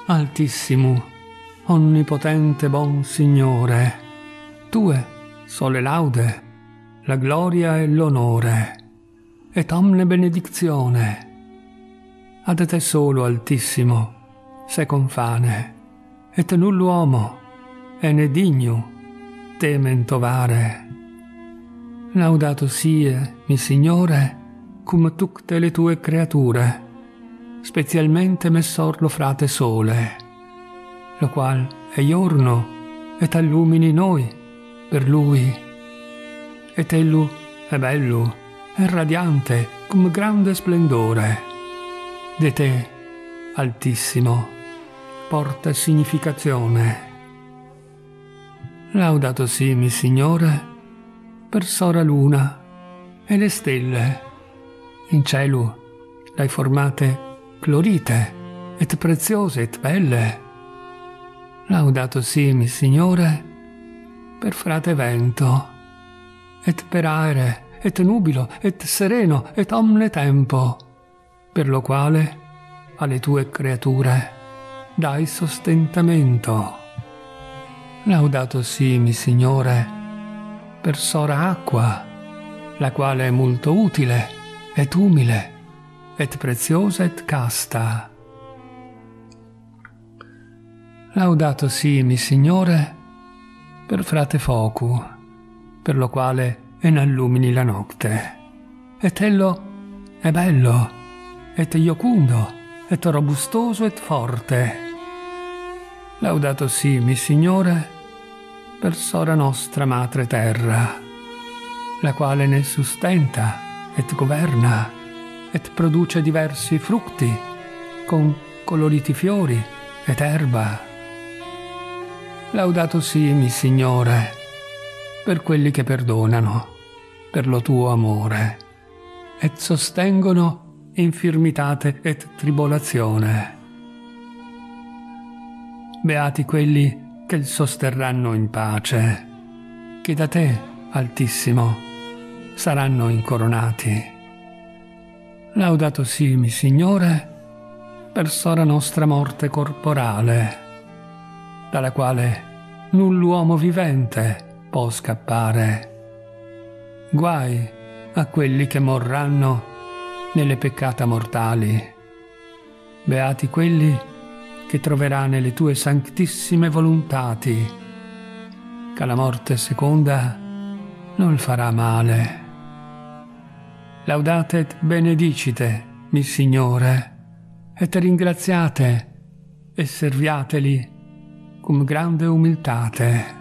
Altissimo, onnipotente bon Signore, Tue sole laude, la gloria e l'onore, et omne benedizione. Ad te solo, Altissimo, se confane, et null uomo, e ne digno, te mentovare. Laudato sie, mi Signore, cum tutte le tue creature, specialmente messor lo frate sole, lo qual è giorno et allumini noi per lui, et ellu è bello e radiante cum grande splendore. De te, Altissimo, porta significazione. Laudato sì, mi Signore, per sora luna e le stelle, in cielo l'hai formate colorite, et preziose et belle. Laudato sì, mi Signore, per frate vento, et per aere, et nubilo, et sereno, et omne tempo, per lo quale alle tue creature dai sostentamento. Laudato sì, mi Signore, per sora acqua, la quale è molto utile, et umile, et preziosa et casta. Laudato sì, mi Signore, per frate focu, per lo quale enallumini la notte, et ello è bello, et iocundo, et robustoso et forte. Laudato sì, mi Signore, per sora nostra madre terra, la quale ne sustenta et governa, et produce diversi frutti, con coloriti fiori ed erba. Laudato sì, mi Signore, per quelli che perdonano, per lo tuo amore, et sostengono infirmitate et tribolazione. Beati quelli che il sosterranno in pace, che da te, Altissimo, saranno incoronati. Laudato sì, mi Signore, per sora nostra morte corporale, dalla quale null'uomo vivente può scappare. Guai a quelli che morranno nelle peccata mortali. Beati quelli che troverà nelle tue sanctissime volontati, che la morte seconda non farà male. Laudate et benedicite, mi Signore, et ringraziate e serviateli cum grande umiltate.